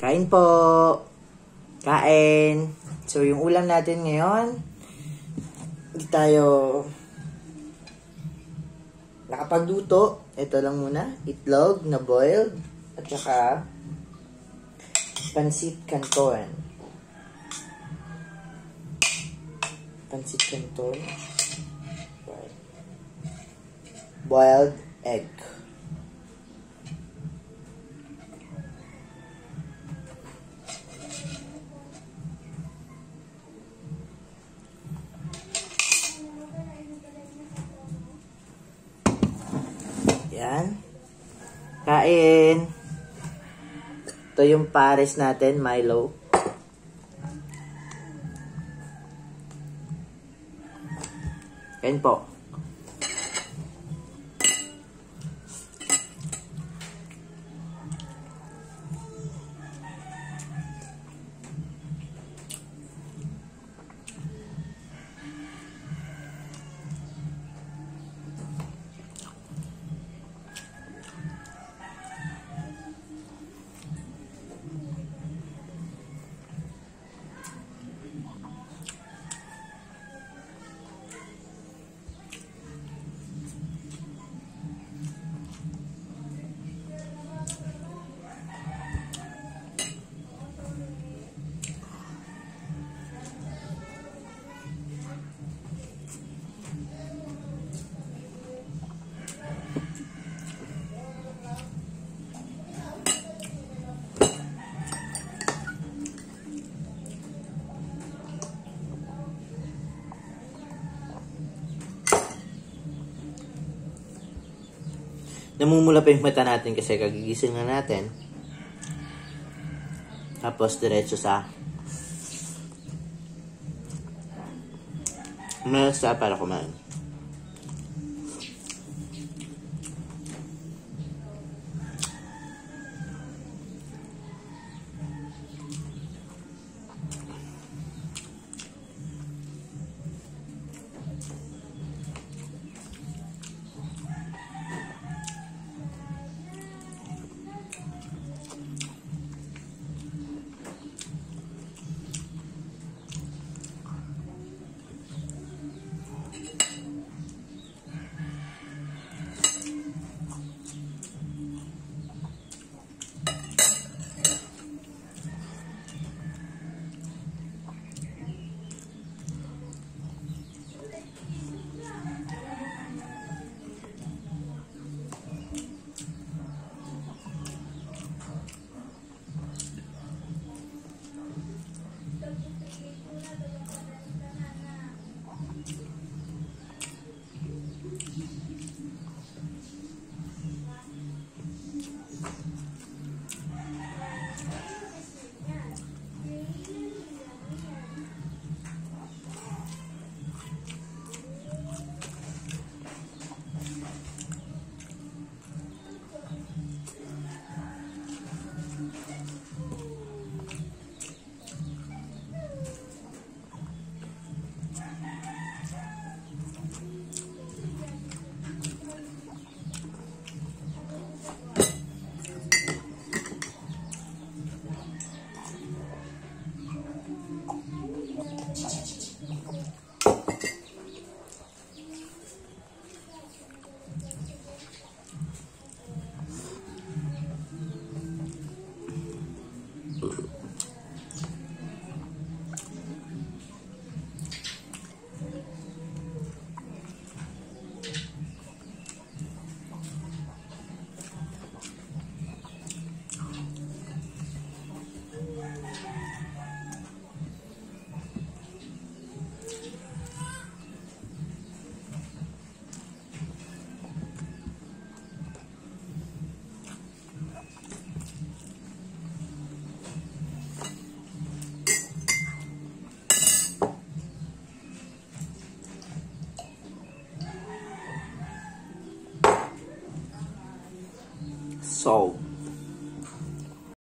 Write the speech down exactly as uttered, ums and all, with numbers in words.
Kain po. Kain. So, yung ulam natin ngayon, hindi tayo nakapagluto. Ito lang muna. Itlog na boiled. At saka, pansit canton. Pansit canton. Boiled egg. Yan. Kain. Ito yung pares natin, Milo. Kain po. Namumula pa yung mata natin kasi kagigising na natin. Tapos diretso sa mesa para kumain. So